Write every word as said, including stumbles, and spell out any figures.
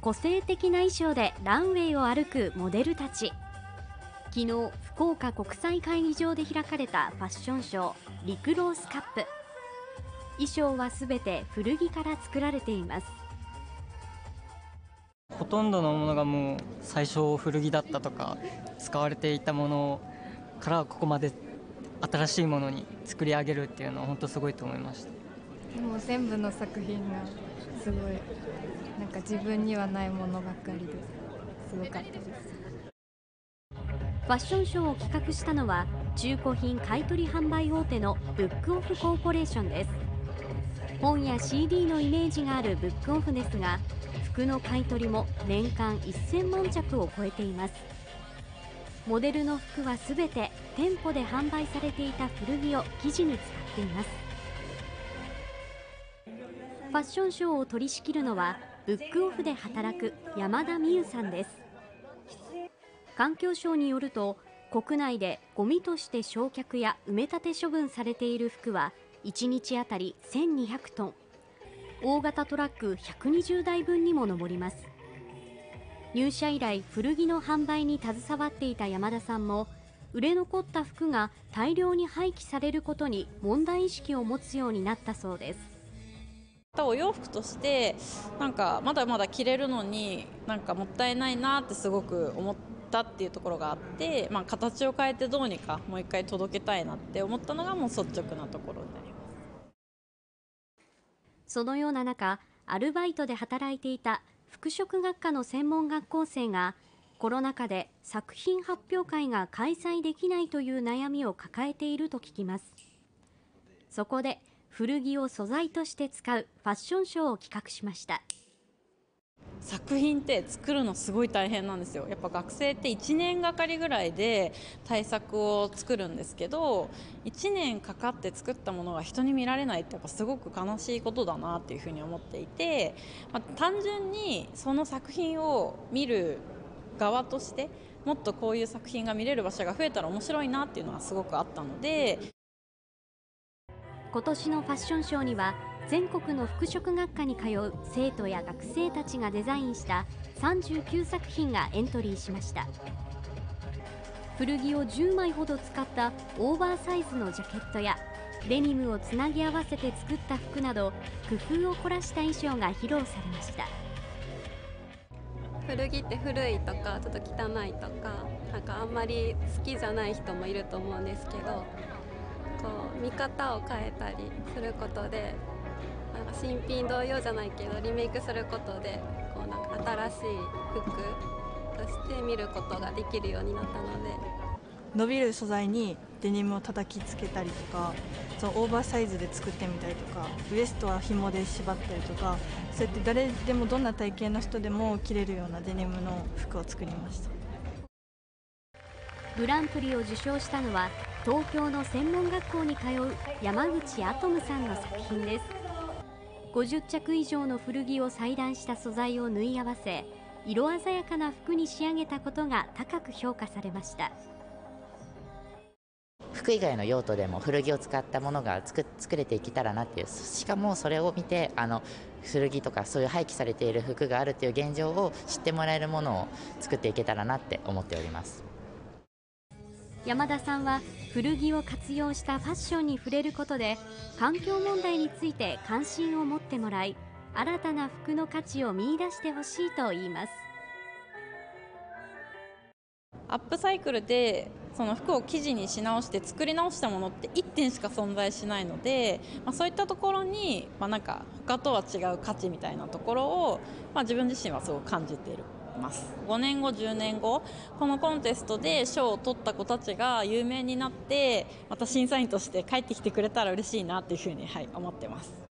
個性的な衣装でランウェイを歩くモデルたち。昨日、福岡国際会議場で開かれたファッションショー、リクロースカップ。衣装はすべて古着から作られています。 ほとんどのものがもう最初古着だったとか、使われていたものからここまで新しいものに作り上げるっていうのは本当すごいと思いました。 もう全部の作品がすごいなんか自分にはないものばっかりですごかったです。 ファッションショーを企画したのは中古品買取販売大手のブックオフコーポレーションです。本や シーディー のイメージがあるブックオフですが、服の買い取りも年間せんまんちゃくを超えています。モデルの服はすべて店舗で販売されていた古着を生地に使っています。ファッションショーを取り仕切るのはブックオフで働く山田美優さんです。環境省によると、国内でゴミとして焼却や埋め立て処分されている服はいちにちあたりせんにひゃくトン、大型トラックひゃくにじゅうだいぶんにも上ります。入社以来古着の販売に携わっていた山田さんも、売れ残った服が大量に廃棄されることに問題意識を持つようになったそうです。 お洋服としてなんかまだまだ着れるのになんかもったいないなってすごく思ったっていうところがあって、まあ、形を変えてどうにかもう一回届けたいなって思ったのがもう率直なところになります。 そのような中、アルバイトで働いていた服飾学科の専門学校生がコロナ禍で作品発表会が開催できないという悩みを抱えていると聞きます。そこで古着を素材として使うファッションショーを企画しました。 作品って作るのすごい大変なんですよ。やっぱ学生っていちねんがかりぐらいで対策を作るんですけど、いちねんかかって作ったものが人に見られないってやっぱすごく悲しいことだなっていうふうに思っていて、まあ、単純にその作品を見る側としてもっとこういう作品が見れる場所が増えたら面白いなっていうのがすごくあったので、 今年のファッションショーには全国の服飾学科に通う生徒や学生たちがデザインしたさんじゅうきゅうさくひんがエントリーしました。古着をじゅうまいほど使ったオーバーサイズのジャケットやデニムをつなぎ合わせて作った服など工夫を凝らした衣装が披露されました。 古着って古いとかちょっと汚いとか、なんかあんまり好きじゃない人もいると思うんですけど、こう見方を変えたりすることで、なんか新品同様じゃないけどリメイクすることでこうなんか新しい服として見ることができるようになったので、 伸びる素材にデニムを叩きつけたりとか、そのオーバーサイズで作ってみたりとか、ウエストは紐で縛ったりとか、そうやって誰でもどんな体型の人でも着れるようなデニムの服を作りました。 グランプリを受賞したのは東京の専門学校に通う山口アトムさんの作品です。ごじゅっちゃく以上の古着を裁断した素材を縫い合わせ、色鮮やかな服に仕上げたことが高く評価されました。 服以外の用途でも古着を使ったものが作作れていけたらなっていう、しかもそれを見てあの古着とかそういう廃棄されている服があるという現状を知ってもらえるものを作っていけたらなって思っております。 山田さんは古着を活用したファッションに触れることで環境問題について関心を持ってもらい、新たな服の価値を見出してほしいと言います。 アップサイクルでその服を生地にし直して作り直したものっていってんしか存在しないので、まあ、そういったところに、まあ、なんか他とは違う価値みたいなところを、まあ、自分自身はすごく感じているますごねんごじゅうねんごこのコンテストで賞を取った子たちが有名になってまた審査員として帰ってきてくれたら嬉しいなっていうふうに、はい、思ってます。